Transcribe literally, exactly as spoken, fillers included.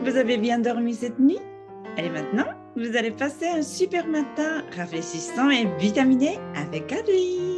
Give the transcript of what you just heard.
Vous avez bien dormi cette nuit? Et maintenant, vous allez passer un super matin rafraîchissant et vitaminé avec Adri.